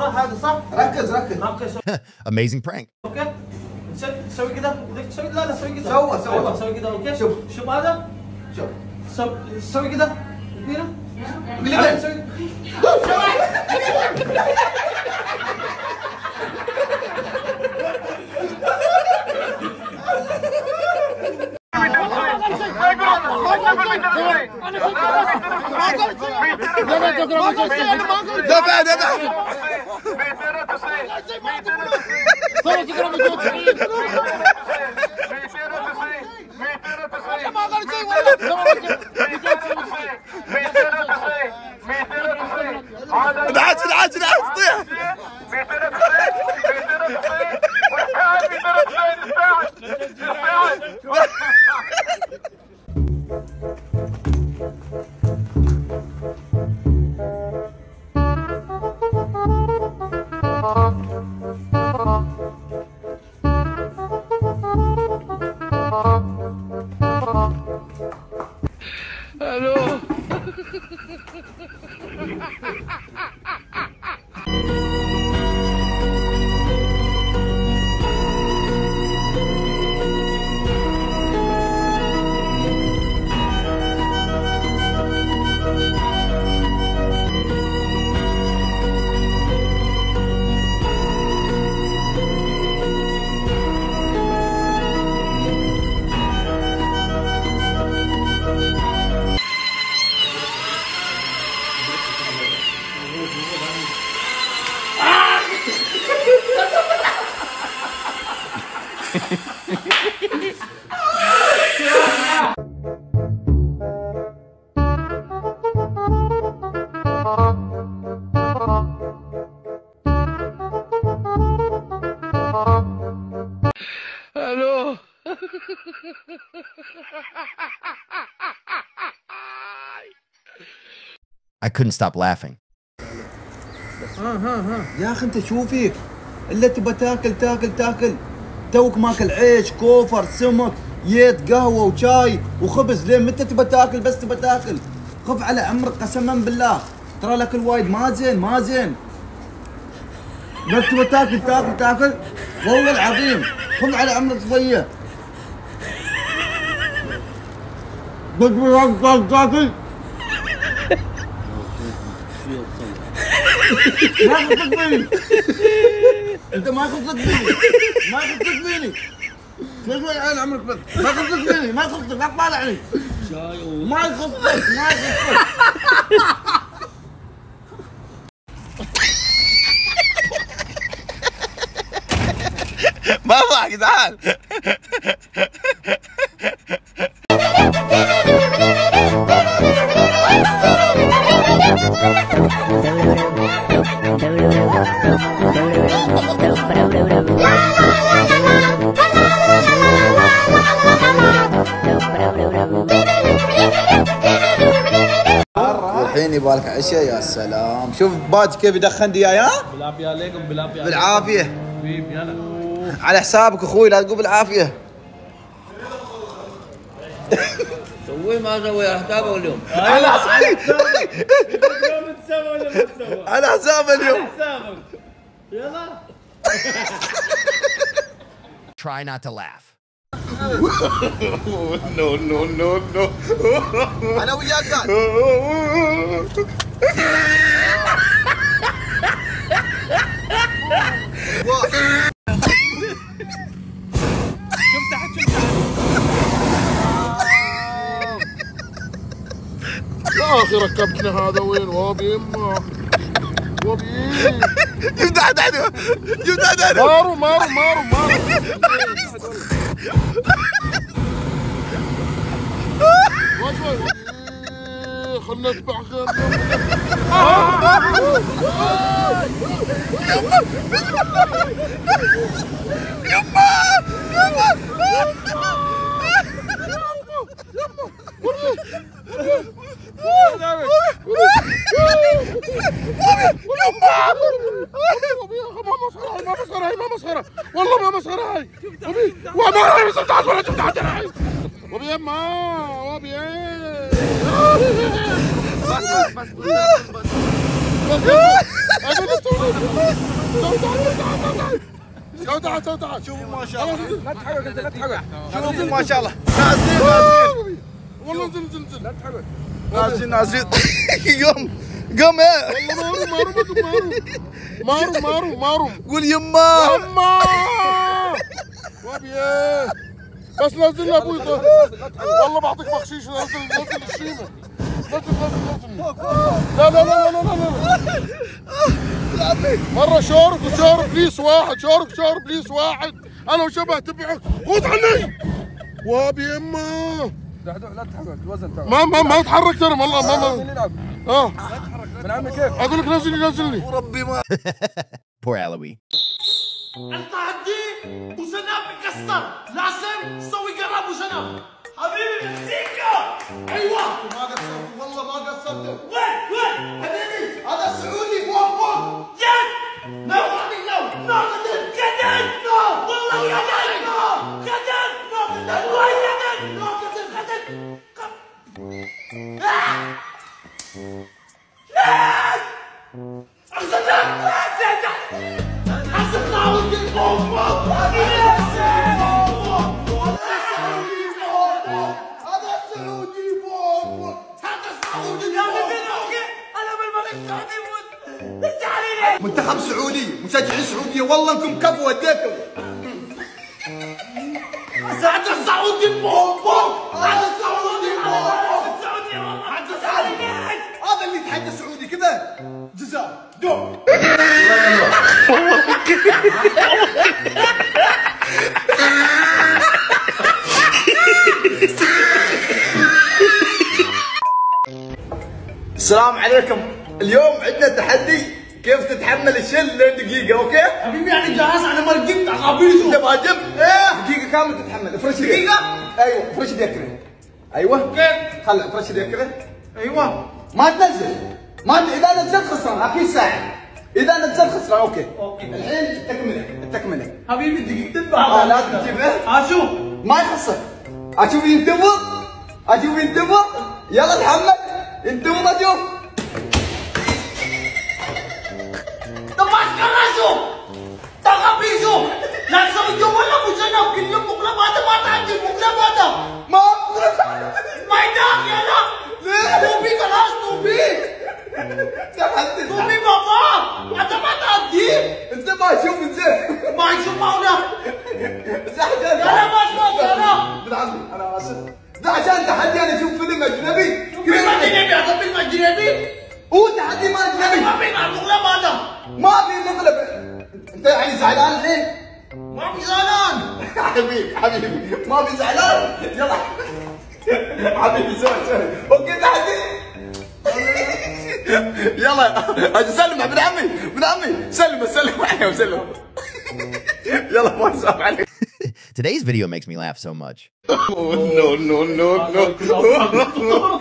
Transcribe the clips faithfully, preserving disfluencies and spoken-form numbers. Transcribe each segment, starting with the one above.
الكرة هذا صح؟ ركز ركز ركز. Amazing prank. اوكي سوي كذا تسوي لا لا سوي كذا سوى سوى ايوه سوي كذا اوكي شوف شوف هذا شوف سوي كذا هنا قلبين سوي دفع دفع العجل العجل طيح الو الو I couldn't stop laughing. ها ها ها يا اخي انت شو فيك؟ الا تبى تاكل تاكل تاكل توك ماكل عيش كوفر سمك ييت قهوه وشاي وخبز لين متى تبى تاكل بس تبى تاكل؟ خف على عمرك قسما بالله ترى الاكل وايد ما زين ما زين بس تبى تاكل تاكل تاكل والله العظيم خف على عمرك شويه بس تبى تاكل ما خصك فيني انت ما خصك فيني ما خصك فيني شوي عين عمرك بس ما خصك فيني ما خصك لا تطالعني ما يخصك ما يخصك ما ابغى يا جدعان. الحين يبالك عشاء يا سلام شوف باج كيف يدخن دياي ها بالعافيه عليكم بالعافيه بالعافيه حبيبي يلا على حسابك اخوي لا تقول بالعافيه سوي ما سوي حسابه اليوم على حسابك اليوم تسوي ولا ما تسوي على حساب اليوم حسابك يلا Try not to laugh. no no no no انا وياك قاعد شوف تحت شوف يا اخي ركبتنا هذا وين وابي يمه وابي يفتح تحت يفتح تحت مارو مارو مارو مارو خلنا نتبع خير ما مسخرة هاي ما مسخرة والله ما مسخرة هاي وما راح يصدق ولا شفت عندنا هاي وبي يما وبي بس بس بس سوي تعال سوي تعال شوفوا ما شاء الله. لا تتحرك انت لا تتحرك. شوفوا ما شاء الله. نازلين نازلين. والله انزل انزل انزل لا تتحرك. نازلين نازلين. قم قم ايه. والله مارو مارو مارو مارو مارو قول يما. يما وابي ايه بس نزل لي ابوي والله بعطيك بخشيش. نزل نزل الشيمه. نزل نزل نزل. لا لا لا لا لا لا مرة شورك وشورك بليس واحد. شورك شورك بليس واحد. انا وشبه تبعك. خذ عني وابي يما. لا تتحرك الوزن ترى. ما ما ما اتحرك ترى والله ما ما نلعب. اه من عمي كيف؟ اقول لك نزلني نزلني. وربي ما. Poor Alawi. التحدي ابو شنب مكسر، لازم تسوي قراب ابو شنب. حبيبي مكسيكا. ايوه ما قصرت والله ما قصرت. وين وين حبيبي هذا السعودي فوق فوق. يد نو هذه نو نو قدر قدر نو والله قدر نو قدر نو قدر وين قدر نو قدر قدر لا منتخب سعودي مشجعين سعودية والله انكم كفو وديكم. سعد السعودي بوم بوم. سعد السعودي بوم السعودية والله هذا اللي يتحدى سعودي كذا. جزاء دو. السلام عليكم. اليوم عندنا تحدي كيف تتحمل الشل لين دقيقة. اوكي؟ حبيبي يعني جاهز على ما جبت عقابيته. تبغى جب؟ ايه دقيقة كاملة تتحمل. افرش يديك. دقيقة؟ ايوه افرش يديك كذا. ايوه كيف؟ خلي افرش يديك كذا. ايوه ما تنزل. ما ت... اذا نزلت خسران اكيد ساعة. اذا نزلت خسران. اوكي. اوكي الحين التكملة التكملة. حبيبي دقيقتين اه بعد لازم تجيبه. اشوف ما يخسر. اشوف ينتظر. اشوف ينتظر. يلا تحمل. ينتظر اشوف. lepaskan langsung. Tangkap bisu. Langsung jumpa lah busana mungkin pukul mata mata anjing pukul mata. ما Main dah ya lah. Tubi kelas tubi. تحدي. Tubi bapa. Mata mata anjing. انت ما تشوف زين. Main semua udah. زحجان. Jalan mas mas jalan. ابن عمي انا اسف. ده عشان تحدي انا اشوف فيلم اجنبي. Film ajnabi atau film ajnabi? هو تحدي ما اجنبي. Tapi nggak pukul mata. ما في مغلب. انت يعني زعلان الحين؟ ما في زعلان. حبيبي حبيبي ما في زعلان. يلا حبيبي سوري سوري. اوكي تحدي. يلا اجي سلم ابن عمي ابن عمي سلم سلم عليه وسلم. يلا ما اسف عليك. Today's video makes me laugh so much. Oh, no no no no.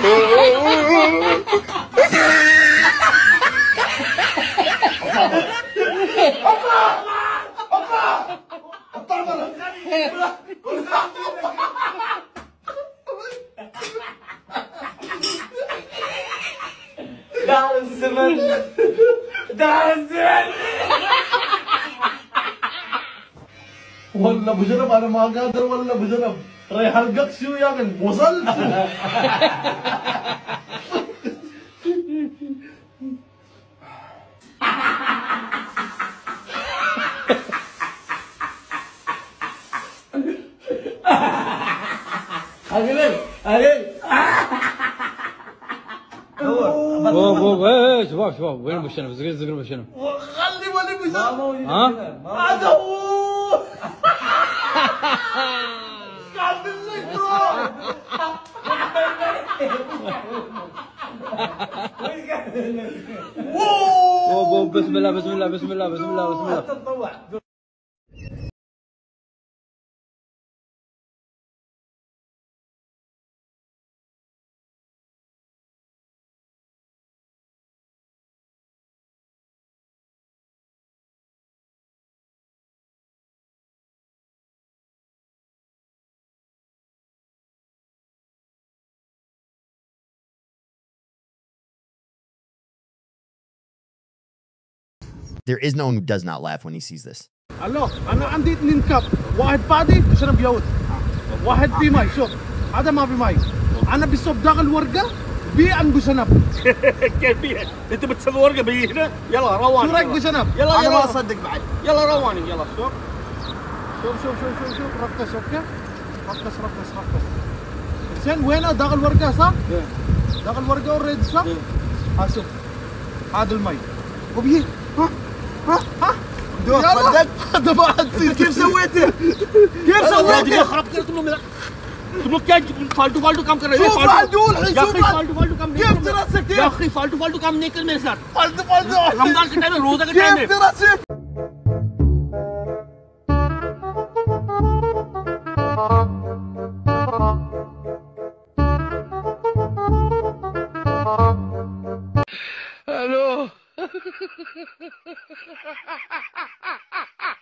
دار الزمن دار الزمن. والله ابو جنب انا ما قادر. والله ابو جنب رايح القاك شو يا اخي وصلت. اقلب اقلب. فوق فوق ايه شباب شباب وين ابو الشنب؟ زقر زقر ابو الشنب. خلي ولي ابو جنب. ها؟ هذا هو. قاعد بالذكرى. بسم الله بسم الله بسم الله بسم الله بسم الله. تطوع. There is no one who does not laugh when he sees this. الو انا عندي اثنين كاب، واحد فاضي بشرب يود، واحد في ماي. شوف هذا ما في ماي، انا بصب داخل ورقه بي عن بشنب. كيف بيها؟ انت بتسوي ورقه بي هنا؟ يلا رواني. شو رايك بشنب؟ يلا انا يلا ما اصدق بعد. يلا رواني يلا. شوف شوف شوف شوف شوف شوف رفقس. اوكي رفقس رفقس رفقس. زين وينه؟ داخل ورقه صح؟ داخل ورقه اوريدي صح؟ ها شوف هذا المي وبيه. ها ها ها دوخ صدق. هذا ما عاد تصير. كيف سويته؟ كيف سويته؟ خراب कर तुम लोग तुम लोग क्या फालतू फालतू काम कर रहे हो? شوف फालतू الحين. شوف फालतू फालतू काम नहीं كيف دراسة كيف؟ يا اخي फालतू फालतू काम नहीं कर मेरे साथ. फालतू फालतू रमजान के टाइम में रोजा के टाइम كيف में دراسة؟ हेलो